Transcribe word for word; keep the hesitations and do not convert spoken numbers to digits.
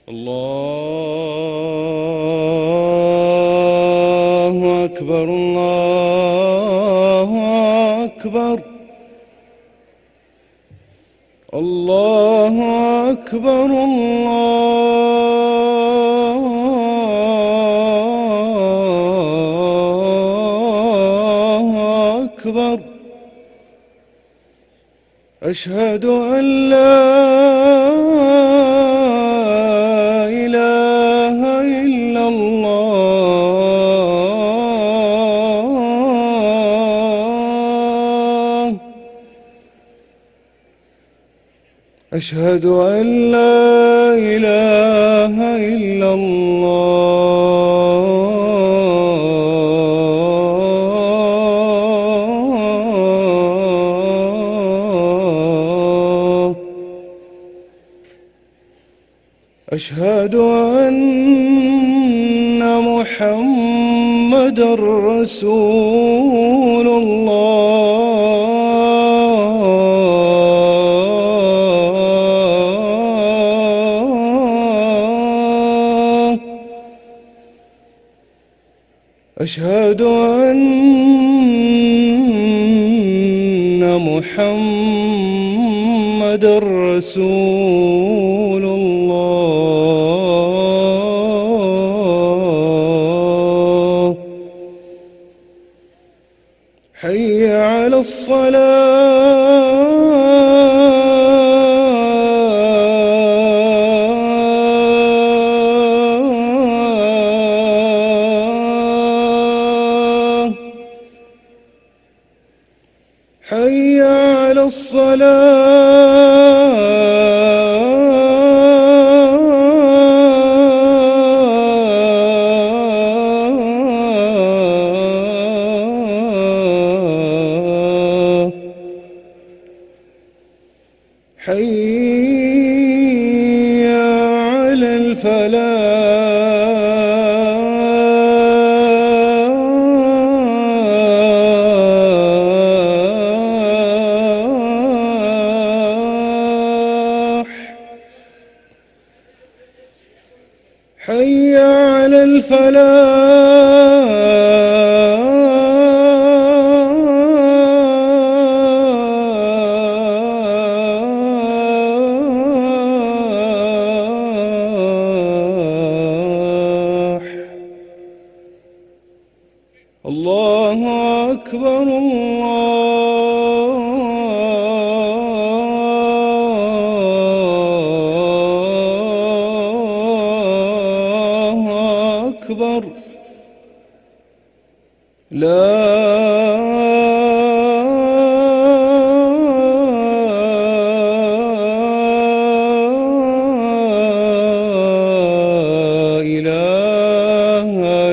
الله أكبر الله أكبر الله أكبر الله أكبر. أشهد أن لا إله إلا الله. أشهد أن لا إله إلا الله. أشهد أن محمدًا رسول الله. أشهد أن محمدًا رسول الله. حي على الصلاة. حي على الصلاة. حي على الفلاح. حي على الفلاح. الله أكبر الله أكبر. لا إله